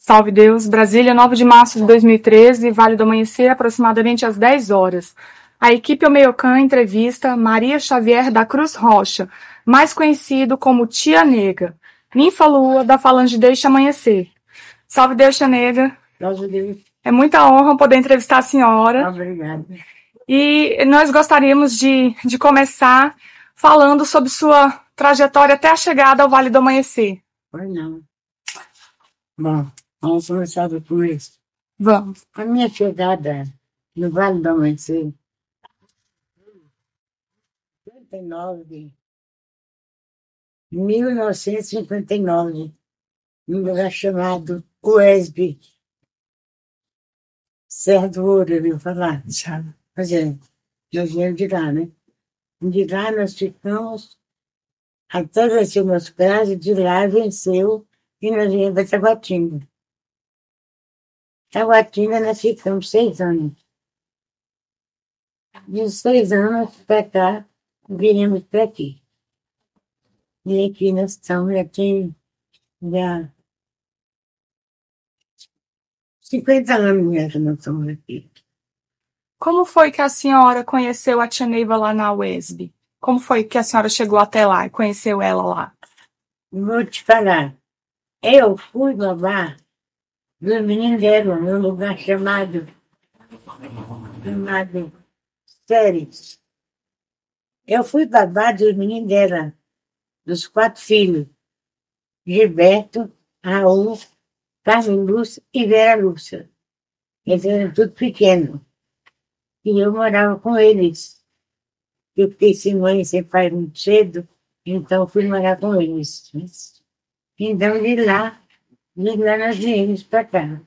Salve Deus, Brasília, 9 de março de 2013, Vale do Amanhecer, aproximadamente às 10 horas. A equipe Omeiocã entrevista Maria Xavier da Cruz Rocha, mais conhecido como Tia Nega, ninfa-lua da Falange Deixa Amanhecer. Salve Deus, Tia Nega. Salve Deus. É muita honra poder entrevistar a senhora. Obrigada. E nós gostaríamos de começar falando sobre sua trajetória até a chegada ao Vale do Amanhecer. Pois não. Bom, vamos começar por isso. Vamos. A minha chegada no Vale do Amanhecer, 1959, num lugar chamado UESB, Serra do Ouro, viu falar? Já. Pois é, nós viemos de lá, né? De lá nós ficamos até vencer o nosso prazo, de lá venceu e nós viemos para Taguatinga. Taguatinga nós ficamos 6 anos. De 6 anos para cá, viemos para aqui. E aqui nós estamos, já tem 50 anos já que nós estamos aqui. Como foi que a senhora conheceu a Tia Neiva lá na UESB? Como foi que a senhora chegou até lá e conheceu ela lá? Vou te falar, eu fui babá dos meninos dela, num lugar chamado Séries. Eu fui babá dos meninos dela, dos 4 filhos, Gilberto, Raul, Carmen Lúcia e Vera Lúcia. Eles eram tudo pequenos. E eu morava com eles. Eu fiquei sem mãe e sem pai muito cedo, então fui morar com eles. Então, de lá nós viemos para cá.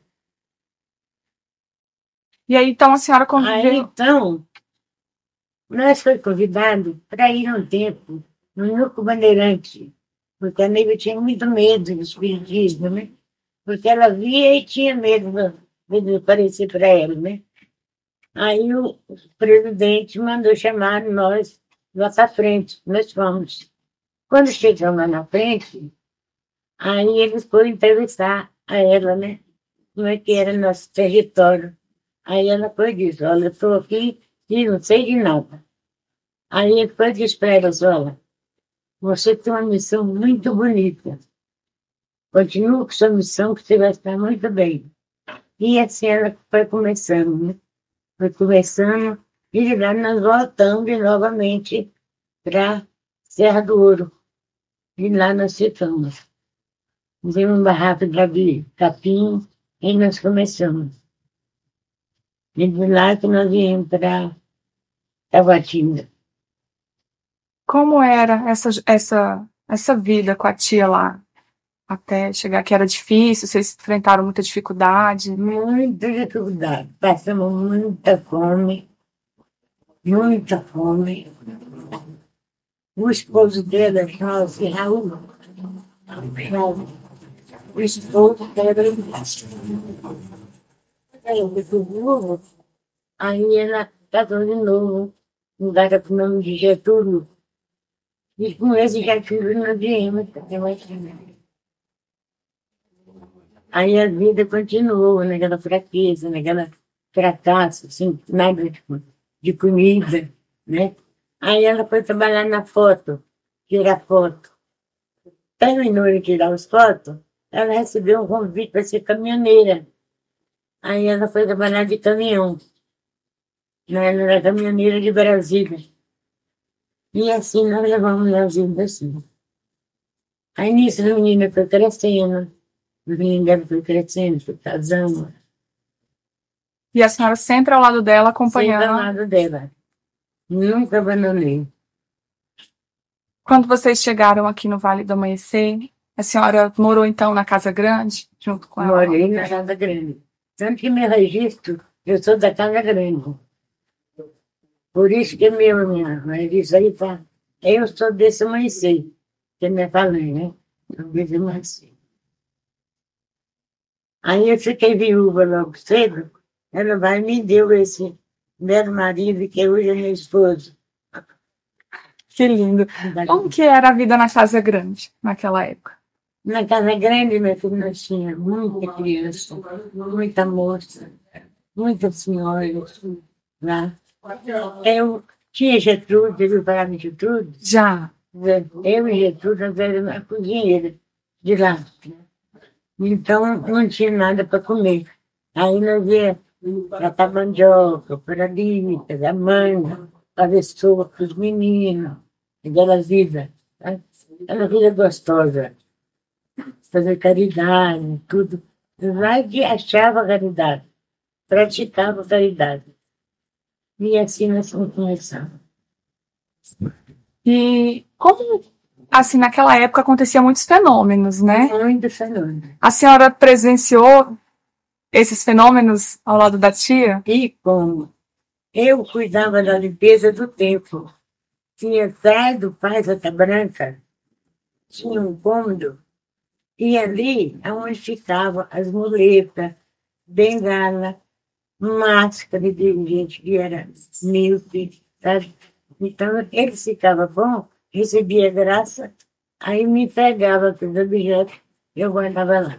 E aí, então, a senhora Aí, conviveu... então, nós fomos convidados para ir um tempo no Núcleo Bandeirante, porque a Neiva tinha muito medo do espiritismo, né? Porque ela via e tinha medo de aparecer para ela, né? Aí o presidente mandou chamar nós lá para frente, nós fomos. Quando chegamos lá na frente, aí eles foram entrevistar a ela, né? Como é que era nosso território. Aí ela foi e disse, olha, eu estou aqui e não sei de nada. Aí ele foi e disse para elas, olha, você tem uma missão muito bonita. Continua com sua missão que você vai estar muito bem. E assim ela foi começando, né? Foi começando, e de lá nós voltamos novamente para Serra do Ouro. E lá nós ficamos. Fizemos um barraco de capim e nós começamos. E de lá que nós viemos para Taguatinga. Como era essa vida com a tia lá? Até chegar aqui era difícil? Vocês enfrentaram muita dificuldade? Muita dificuldade. Passamos muita fome. Muita fome. O esposo dela chamava-se Raul. O esposo dela era muito novo. Aí ela casou de novo. Mudada com o nome de Getúlio. E com esse Getúlio nós viemos. Aí a vida continuou naquela fraqueza, naquela fracasso, assim, nada de comida, né? Aí ela foi trabalhar na foto, tirar foto. Terminou de tirar as fotos, ela recebeu um convite para ser caminhoneira. Aí ela foi trabalhar de caminhão. Ela era caminhoneira de Brasília. E assim nós levamos a vida assim. Aí nisso a menina foi crescendo. O menino dela foi crescendo, foi casando. E a senhora sempre ao lado dela, acompanhando? Sempre ao lado dela. Nunca abandonei. Quando vocês chegaram aqui no Vale do Amanhecer, a senhora morou então na Casa Grande, junto com ela? Morei na Casa Grande. Tanto que meu registro, eu sou da Casa Grande. Por isso que minha registro aí tá. Eu sou desse amanhecer, que me falei, né? Eu desse amanhecer. Aí eu fiquei viúva logo cedo, ela vai e me deu esse belo marido que hoje é meu esposo. Que lindo. Como que era a vida na Casa Grande naquela época? Na casa grande, meu filho, nós tínhamos muita criança, muita moça, muitas senhoras lá. Eu tinha Getrude, ele falava de Getrude. Já. Eu e Getrude, nós éramos a cozinheira de lá. Então, não tinha nada para comer. Aí nós ia tratar mandioca, para ali, pegar manga, fazer sopa para os meninos, aquela vida, né? Aquela vida gostosa, fazer caridade, tudo. Lá que achava caridade, praticava caridade. E assim nós fomos começando. E como, assim, naquela época acontecia muitos fenômenos, né? Muito fenômeno. A senhora presenciou esses fenômenos ao lado da tia? E como eu cuidava da limpeza do templo, tinha atrás do Pai Santa Branca, tinha um cômodo, e ali é onde ficavam as muletas, bengala, máscara de gente que era míope, sabe? Então, ele ficava bom, recebia graça, aí me pegava aqueles objetos, eu guardava lá.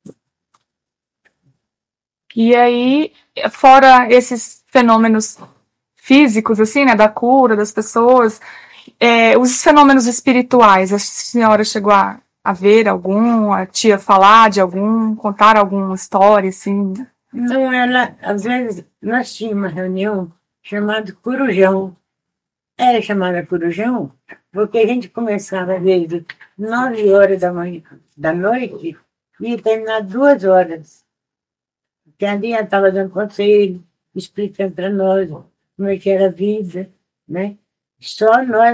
E aí, fora esses fenômenos físicos, assim, né, da cura das pessoas, os fenômenos espirituais, a senhora chegou a ver algum, a tia falar de algum, contar alguma história, assim? Então, ela, às vezes, nós tínhamos uma reunião chamada Corujão. Era chamada Corujão porque a gente começava desde 9 horas da noite e ia terminar 2 horas. Porque ali ela estava dando conselho, explicando para nós como é que era a vida, né? Só nós,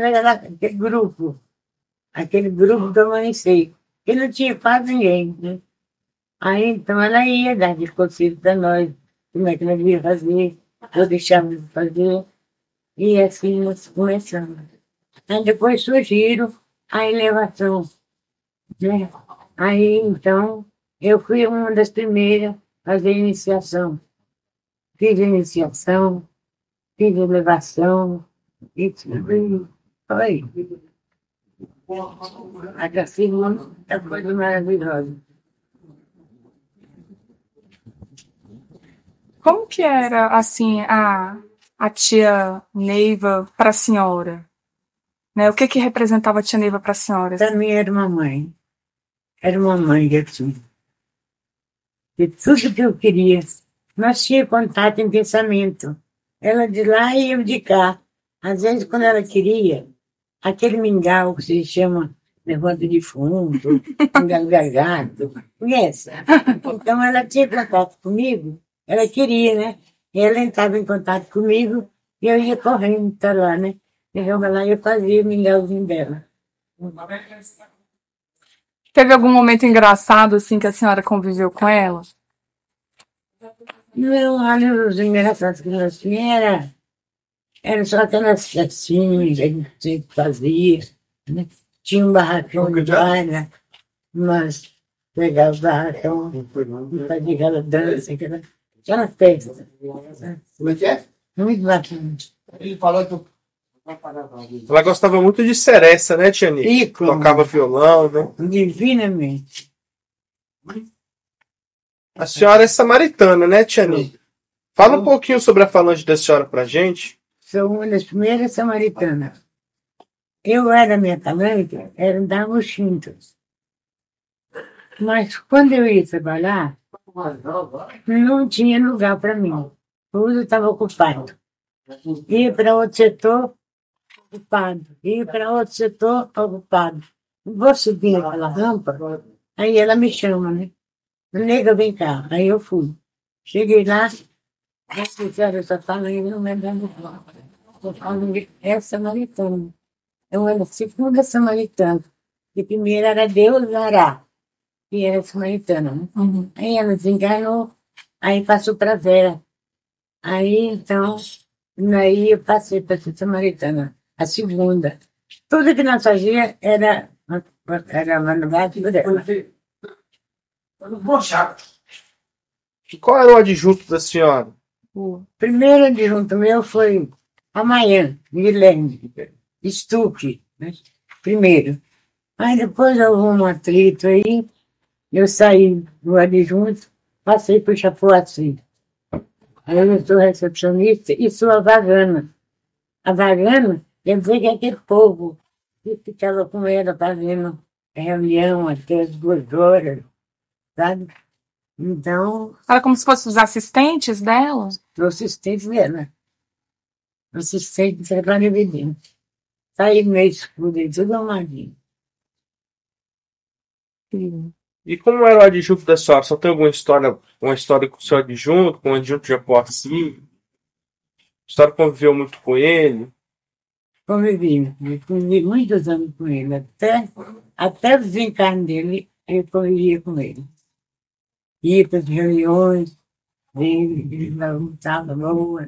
aquele grupo do amanhecer, que não tinha quase ninguém, né? Aí, então, ela ia dar de conselho para nós, como é que nós ia fazer, eu deixava de fazer, e assim nós começamos. Aí depois surgiram a elevação, né? Aí, então, eu fui uma das primeiras a fazer iniciação. Fiz iniciação, fiz elevação, e tudo. Foi. A segunda coisa maravilhosa. Como que era, assim, a tia Neiva para a senhora? Né? O que que representava a tia Neiva para a senhora? Para mim era uma mãe. Era uma mãe assim. De tudo que eu queria. Nós tínhamos contato em pensamento. Ela de lá e eu de cá. Às vezes, quando ela queria, aquele mingau que se chama levando de fundo, mingau gargado, conhece? Então, ela tinha contato comigo, ela queria, né? E ela entrava em contato comigo e eu ia correndo para lá, né? Chegava lá e eu fazia o mingauzinho dela. Teve algum momento engraçado, assim, que a senhora conviveu com ela? Não, olha, os engraçados que nós tínhamos era só aquelas festinhas que a gente fazia, né? Tinha um barracão de baile, mas pegava o barracão e fazia aquela dança, aquela festa. Como é que é? Muito bacana. Ele falou que ela gostava muito de seresta, né, Tia Nívia? E como? Tocava violão, né? Divinamente. A senhora é samaritana, né, Tia Nívia? Fala um pouquinho sobre a falange da senhora pra gente. Sou uma das primeiras samaritanas. Eu era minha talenca, era dar os cintos. Mas quando eu ia trabalhar, não tinha lugar para mim. Tudo estava ocupado. Ia para outro setor, ocupado. Ia para outro setor, ocupado. Vou subir aquela rampa, aí ela me chama, né? Nega, vem cá. Aí eu fui. Cheguei lá, eu só falando, não lembro do nome. Eu falo, é samaritana. Eu era a segunda samaritana. E primeiro era Deus Ará, que era samaritana. Né? Uhum. Aí ela desenganou, aí passou para Vera. Aí, então, aí eu passei para ser samaritana, a segunda. Tudo que nós fazia era mandado por ela. E qual era o adjunto da senhora? O primeiro adjunto meu foi amanhã, Guilherme, Stuque, né? Primeiro. Aí depois houve um atrito aí, eu saí do adjunto, passei para o Chapuaci. Aí eu sou recepcionista e sou a vagana. A vagana quer dizer que é aquele povo que ficava com ela fazendo reunião até as 2 horas, sabe? Então, Era como se fossem os assistentes dela? sou assistente dela. Assistente de trabalho evidente. Saí meio escuro e tudo armadinho. E como era o adjunto da senhora? Só tem alguma história, uma história com o seu adjunto, com o adjunto de Japoaci? A senhora conviveu muito com ele? Convivi muitos anos com ele, até o desencarne dele, eu convivia com ele. Ia para as reuniões dele, ele estava boa.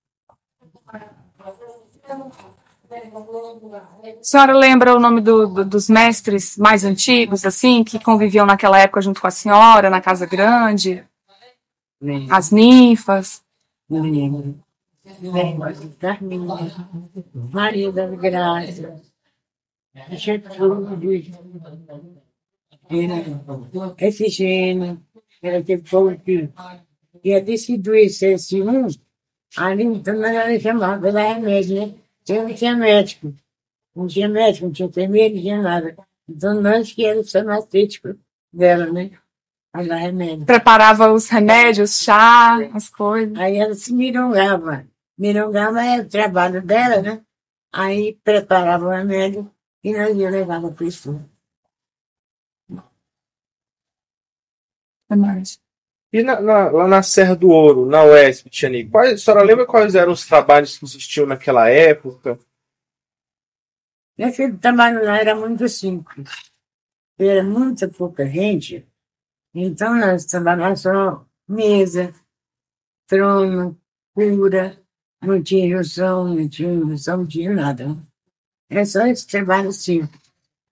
A senhora lembra o nome dos mestres mais antigos, assim, que conviviam naquela época junto com a senhora, na Casa Grande? As ninfas? Não lembro. Carminha, Maria das Graças, Gertrude, Efigênia, era aquele povo que ia decidir esse um, ali então ela chamava pela remédio, né? Não tinha médico, não tinha médico, não tinha enfermeiro, não tinha nada. Então nós que éramos farmacêuticos dela, né? A dar remédio. Preparava os remédios, chá, as coisas. Aí ela se mirongava. Mirongava é o trabalho dela, né? Aí preparava o remédio e nós ia levar para a pessoa. E lá na Serra do Ouro, na UESP, Tiani, a senhora lembra quais eram os trabalhos que existiam naquela época? Aquele trabalho lá era muito simples. Era muita pouca gente. Então nós trabalhávamos só mesa, trono, cura, não tinha junção, não tinha nada. É só esse trabalho simples.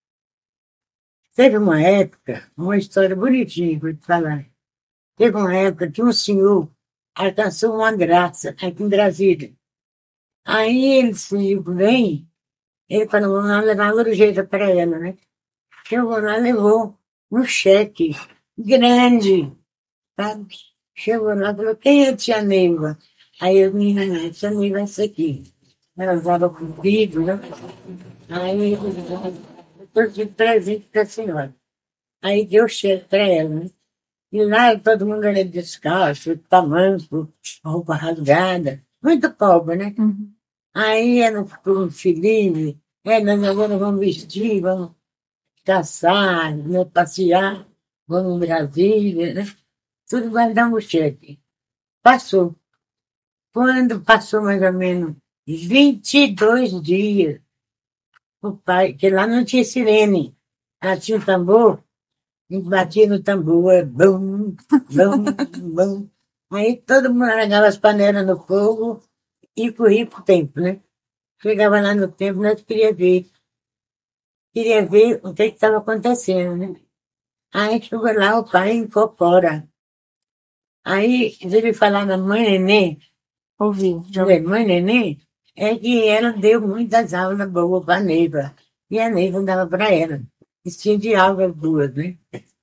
Teve uma época, uma história bonitinha, vou te falar. Teve uma época que um senhor alcançou uma graça aqui em Brasília. Aí ele senhor vem, ele falou, vamos lá levar a gorjeta para ela, né? Chegou lá, levou um cheque grande, sabe? Chegou lá, falou, quem é a tia Neiva? Aí eu, menina, tia Neiva é essa aqui. Ela usava comprido, né? Aí eu trouxe de presente para a senhora. Aí deu o cheque para ela, né? E lá todo mundo era descalço, tamanco, roupa rasgada, muito pobre, né? Uhum. Aí era um filhinho, nós agora vamos vestir, vamos caçar, vamos passear, vamos em Brasília, né? Tudo vai dar um cheque. Passou. Quando passou mais ou menos 22 dias, o pai, que lá não tinha sirene, lá tinha um tambor, a gente batia no tambor, bum, bum, bum. Aí todo mundo largava as panelas no fogo e corria pro templo, né? Chegava lá no templo, nós queria ver o que estava acontecendo, né? Aí chegou lá, o pai incorpora. Aí ele falar na mãe Nenê, Ouvi. mãe Nenê, é que ela deu muitas aulas boas para a Neiva. E a Neiva dava para ela. Eles tinham de aulas duas, né?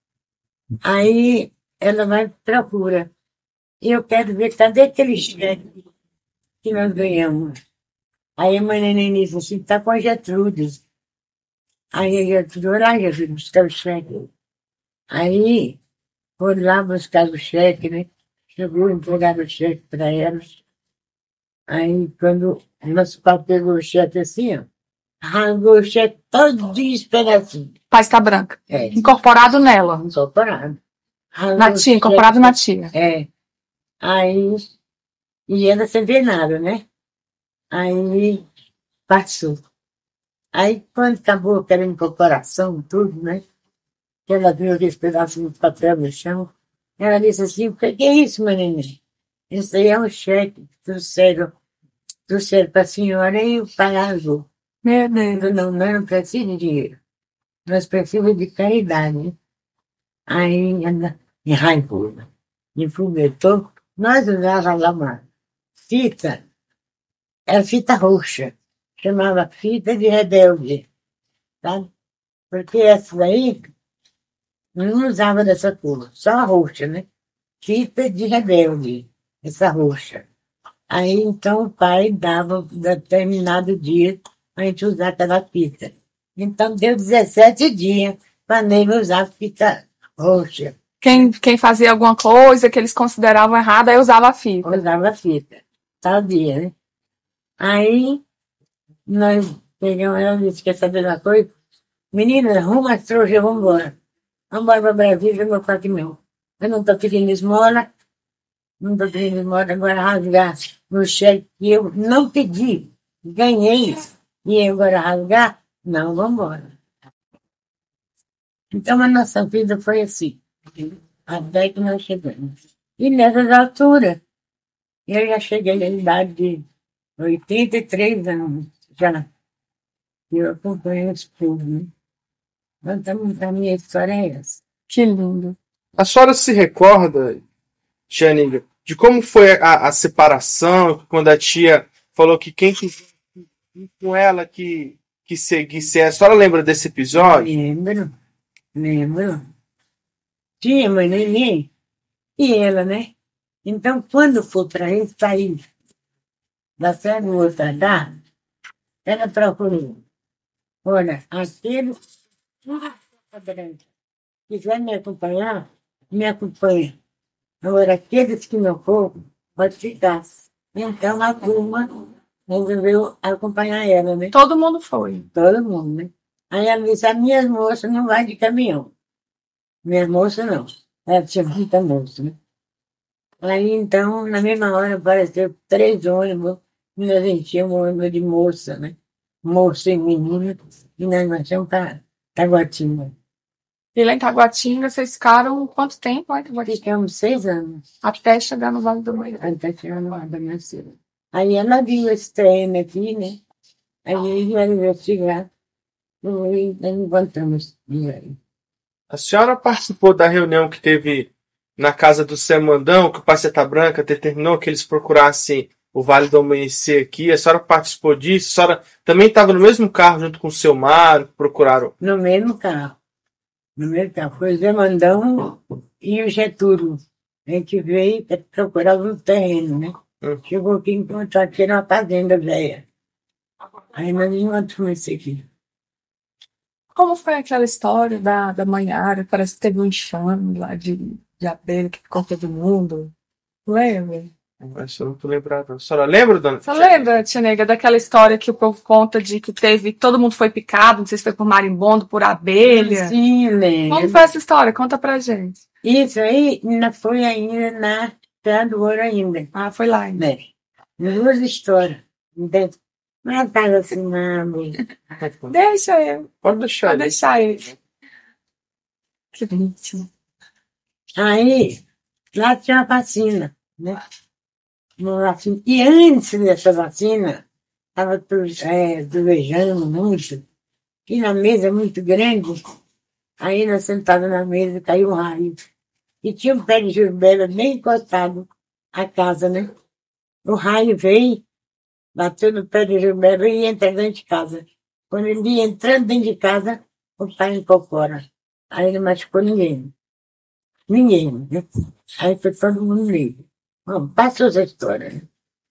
Aí ela vai procura. E eu quero ver, cadê aquele cheque que nós ganhamos? Aí a mãe Neném disse assim, está com a Gertrude. Aí a Gertrude, olha, Gertrude, buscar o cheque. Aí foram lá buscar o cheque, né? Chegou, entregaram o cheque para elas. Aí quando o nosso pai pegou o cheque assim, ó, rasgou o cheque todinho os pedacinhos. Pasta branca. É. Incorporado nela. Incorporado. Na tia, incorporado na tia. É. Aí, e ela sem ver nada, né? Aí passou. Aí quando acabou aquela incorporação, tudo, né? Que ela viu aqueles pedaços de papel no chão, ela disse assim, o que é isso, menina? Isso aí é um cheque que trouxeram para a senhora e o pai rasgou. Meu Deus. Não precisa de dinheiro. Nós precisamos de caridade, né? Aí ela enraivou, enfumetou. Nós usávamos lá uma fita, era fita roxa, chamava fita de rebelde, sabe? Porque essa daí não usava dessa cor, só a roxa, né? Fita de rebelde, essa roxa. Aí, então, o pai dava determinado dia para a gente usar aquela fita. Então, deu 17 dias para a Neiva usar fita roxa. Quem fazia alguma coisa que eles consideravam errada, aí usava a fita. Usava a fita. Tal dia, né? Aí, nós pegamos ela e disse, quer saber da coisa? Menina, arruma as trouxas, vamos embora. Vamos embora para Brasília, meu pai que meu. Eu não estou pedindo esmola, não estou pedindo esmola, agora rasgar no cheque que eu não pedi, ganhei, e agora rasgar? Não, vamos embora. Então, a nossa vida foi assim, até que nós chegamos. E nessas alturas, eu já cheguei à idade de 83 anos, já. Eu acompanho esse povo, né? Então, a minha história é essa. Que lindo. A senhora se recorda, tia Nígia, de como foi a separação, quando a tia falou que quem quis ir com ela que seguisse ela? A senhora lembra desse episódio? Lembro. Tinha mãe neném e ela, né? Então, quando for para esse país, da Serra do Otadá, ela procurou. Olha, aquele quiser me acompanhar, me acompanha. Agora, aqueles que não for, pode ficar. Então, a turma resolveu acompanhar ela, né? Todo mundo foi. Todo mundo, né? Aí ela disse, as minhas moças não vai de caminhão. Minhas moças não. Ela tinha muita moça, né? Aí, então, na mesma hora, apareceu 3 ônibus, e nós enchemos um ônibus de moça, né? Moça e menina, e nós marchamos para Taguatinga. E lá em Taguatinga, vocês ficaram quanto tempo lá em Taguatinga? Ficamos 6 anos, Até chegar no Vale do Maior. até chegar no ar da minha filha. Aí ela viu esse treino aqui, né? Aí ela veio chegar, e nós encontramos. A senhora participou da reunião que teve na casa do Semandão, que o Paceta Branca determinou que eles procurassem o Vale do Amanhecer aqui? A senhora participou disso? A senhora também estava no mesmo carro junto com o seu Mário, que procuraram? No mesmo carro. No mesmo carro. Foi o Zé Mandão e o Getúlio. A gente veio para procurar um terreno, né? Chegou aqui e encontrou aqui numa fazenda velha. Aí nós encontramos isso aqui. Como foi aquela história da Manhara? Parece que teve um enxame lá de abelha que ficou todo mundo. Lembra? Mas eu não tô lembrado. A senhora lembra, dona? Você lembra, tia Nega, daquela história que o povo conta de que teve, todo mundo foi picado, não sei se foi por marimbondo, por abelha? Sim, lembro. Como foi essa história? Conta pra gente. Isso aí ainda foi ainda na Terra do Ouro ainda. Ah, foi lá ainda. Né? Duas histórias. Entende? Não é casa assim, não. Deixa eu. Pode deixar. Pode deixar ele. Que bonitinho. Aí, lá tinha uma vacina, né? Uma vacina. E antes dessa vacina, estava trovejando muito. E na mesa muito grande, aí nós sentados na mesa, caiu um raio. E tinha um pé de jurubela bem encostado à casa, né? O raio veio, bateu no pé de jurubela e ia entrar dentro de casa. Quando ele ia entrando dentro de casa, o pai incorpora. Aí não machucou ninguém. Ninguém, né? Aí foi todo mundo livre. Bom, passou essa história, né?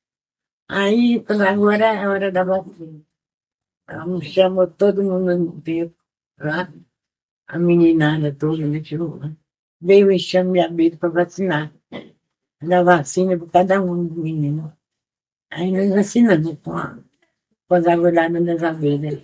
Aí, agora é a hora da vacina. Ela me chamou todo mundo no tempo, lá. A meninada toda, né? Veio o enxame de abelha para vacinar. Da vacina para cada um dos meninos. Aí nós vacinamos com as agulhadas das abelhas.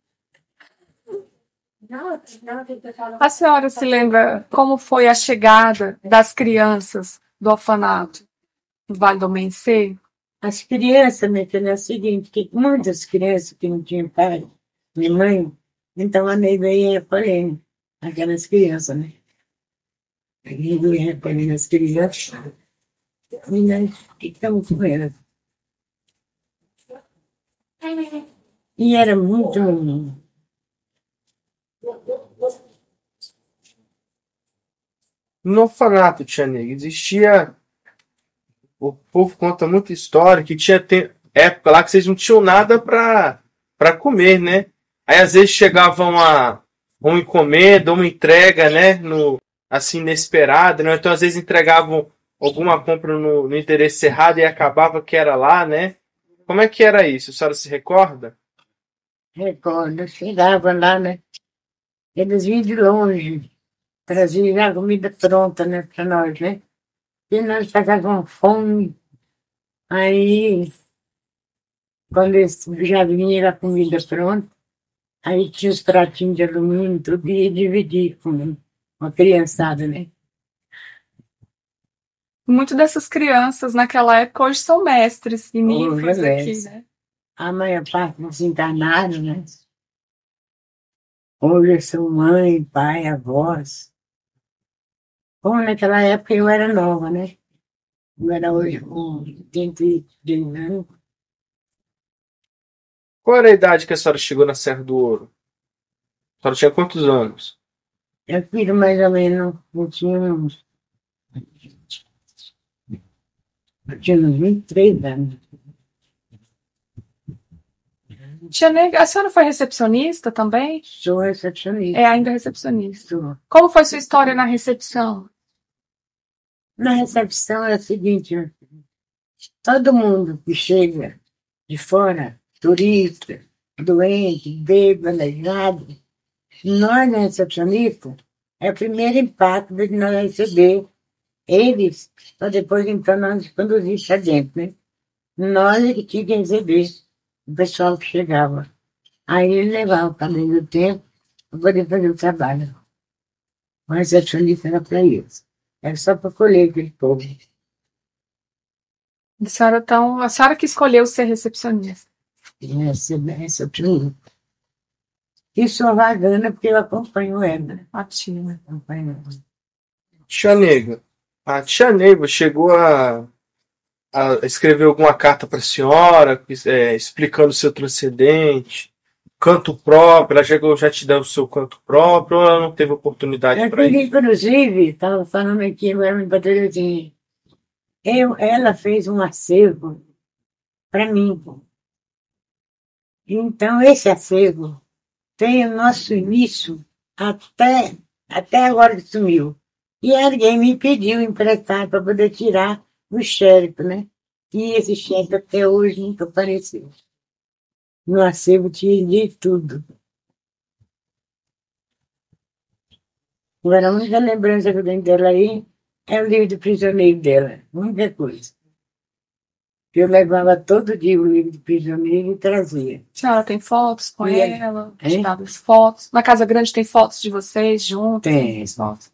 A senhora se lembra como foi a chegada das crianças do orfanato no Vale do Amanhecer? As crianças, minha filha, é o seguinte, que muitas crianças que não tinham pai nem mãe, então a Neiva ia recolhendo aquelas crianças, né? A Neiva ia recolhendo as crianças e nós ficamos com elas. E era muito menino. No orfanato, tia Nega, existia. O povo conta muita história que tinha época lá que vocês não tinham nada para comer, né? Aí às vezes chegavam uma encomenda, uma entrega, né? Assim, inesperada, né? Então, às vezes, entregavam alguma compra no endereço errado e acabava que era lá, né? Como é que era isso? A senhora se recorda? Recordo, eu chegava lá, né? Eles vinham de longe, traziam já a comida pronta, né, para nós, né? E nós estávamos com fome. Aí, quando eles já vinha a comida pronta, aí tinha os pratinhos de alumínio, tudo, e ia dividir com a criançada, né? Muitas dessas crianças naquela época hoje são mestres e Hoje é ninfas aqui, mestre. né? A maior parte dos internados, né? Hoje são mãe, pai, avós. Como naquela época eu era nova, né? Eu era hoje com 33 anos. Qual era a idade que a senhora chegou na Serra do Ouro? A senhora tinha quantos anos? Eu fiz mais ou menos, eu tinha uns 23 anos. Tia Negra, a senhora foi recepcionista também? Sou recepcionista. É ainda recepcionista. Sou. Como foi sua história na recepção? Na recepção é o seguinte, todo mundo que chega de fora, turista, doente, bêbado, aleijado, nós, recepcionistas, é o primeiro impacto de nós receber eles, para depois então nós conduzir para dentro, né? Nós é que tínhamos que receber o pessoal que chegava. Aí eles levavam para dentro do tempo para poder fazer o trabalho. O recepcionista era para isso. Era só para colher aquele povo. A senhora, então, a senhora que escolheu ser recepcionista. Recepcionista. E sou vagana porque eu acompanho ela. A tia. Acompanho ela. Tia Neiva. A tia Neiva chegou a escrever alguma carta para a senhora, explicando o seu transcendente, canto próprio, ela chegou já te deu o seu canto próprio, ou ela não teve oportunidade para isso? Inclusive, estava falando aqui agora em Patrulhazinha, ela fez um acervo para mim. Então, esse acervo tem o nosso início até agora que sumiu. E alguém me pediu emprestar para poder tirar o xerife, né? E esse xerife até hoje nunca apareceu. No acervo tinha de tudo. Agora, a única lembrança que eu tenho dela aí é o livro do prisioneiro dela. Única coisa. Eu levava todo dia o livro do prisioneiro e trazia. A senhora tem fotos com E ela? Tirado as fotos? Na Casa Grande tem fotos de vocês juntos? Tem. Fotos?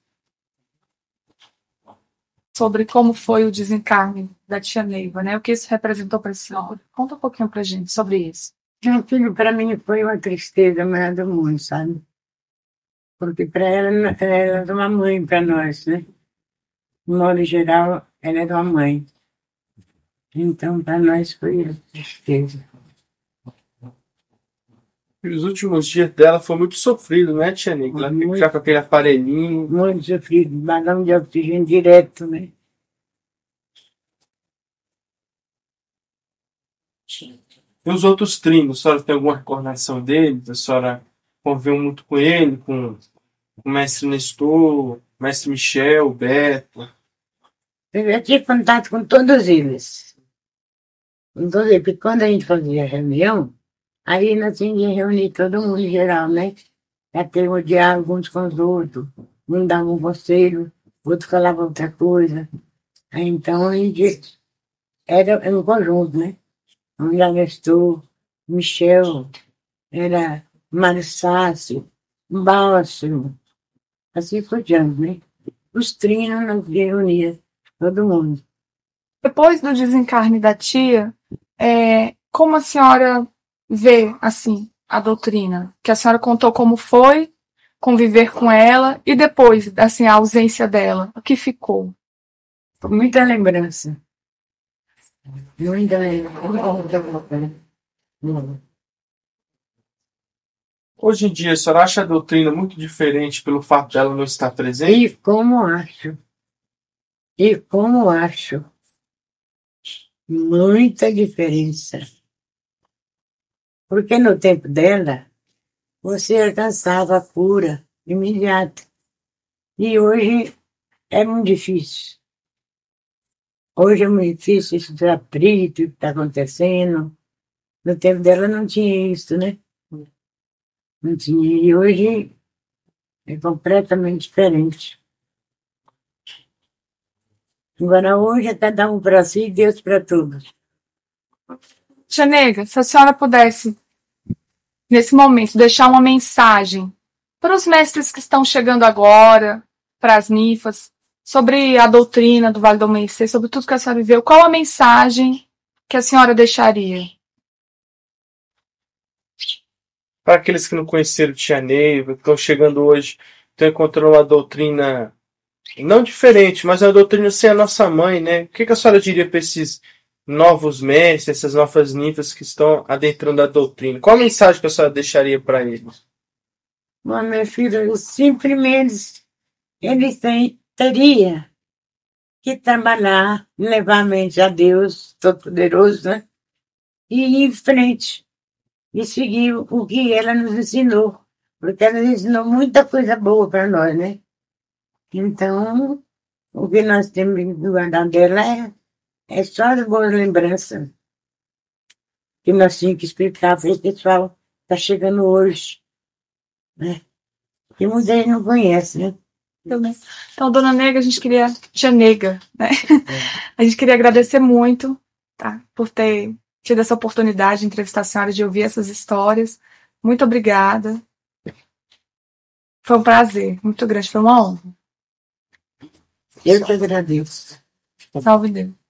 Sobre como foi o desencarne da tia Neiva, né? O que isso representou para a senhora? Conta um pouquinho para a gente sobre isso. Meu filho, para mim, foi uma tristeza maior do mundo, sabe? Porque para ela era uma mãe para nós, né? De modo geral, ela era uma mãe. Então, para nós foi uma tristeza. E os últimos dias dela foi muito sofrido, né, tia Neiva? Ela fica já com aquele aparelhinho. Muito sofrido, balão de oxigênio direto, né? E os outros trinos, a senhora tem alguma recordação deles? A senhora conviveu muito com ele, com o mestre Nestor, mestre Michel, Beto? Eu já tive contato com todos eles. Com todos eles, porque quando a gente fazia reunião, aí nós tínhamos que reunir todo mundo em geral, né? Para ter um diálogo uns com os outros. Um dava um conselho, o outro falava outra coisa. Aí então a gente era um conjunto, né? Um já Nestor, Michel, era Mário Sácio, Bálsamo, assim por diante, né? Os trinos nós reunia todo mundo. Depois do desencarne da tia, como a senhora vê, assim, a doutrina? Que a senhora contou como foi conviver com ela e depois, assim, a ausência dela, o que ficou? Muita lembrança. Muita lembrança. Hoje em dia, a senhora acha a doutrina muito diferente pelo fato dela não estar presente? E como acho. E como acho. Muita diferença. Porque no tempo dela, você alcançava a cura imediata. E hoje é muito difícil. Hoje é muito difícil estudar preto, o que está acontecendo. No tempo dela não tinha isso, né? Não tinha. E hoje é completamente diferente. Agora hoje é cada um para si e Deus para todos. Tia Nega, se a senhora pudesse, nesse momento, deixar uma mensagem para os mestres que estão chegando agora, para as ninfas, sobre a doutrina do Vale do Amanhecer, sobre tudo que a senhora viveu, qual a mensagem que a senhora deixaria? Para aqueles que não conheceram Tia Neiva, que estão chegando hoje, estão encontrando uma doutrina não diferente, mas uma doutrina sem a nossa mãe, né? O que a senhora diria para esses novos mestres, essas novas ninfas que estão adentrando a doutrina? Qual a mensagem que a senhora deixaria para eles? Mas, minha filha, simplesmente eles teriam que trabalhar, levar a mente a Deus Todo-Poderoso, né? E ir em frente. E seguir o que ela nos ensinou. Porque ela nos ensinou muita coisa boa para nós, né? Então, o que nós temos que guardar dela é só as boas lembranças. Que nós tínhamos que explicar para o pessoal que está chegando hoje. Né? Que muita gente não conhece, né? Então, Dona Nega, a gente queria... Tia Nega, né? A gente queria agradecer muito, tá? Por ter tido essa oportunidade de entrevistar a senhora, de ouvir essas histórias. Muito obrigada. Foi um prazer muito grande, foi uma honra. Eu que agradeço. Salve Deus.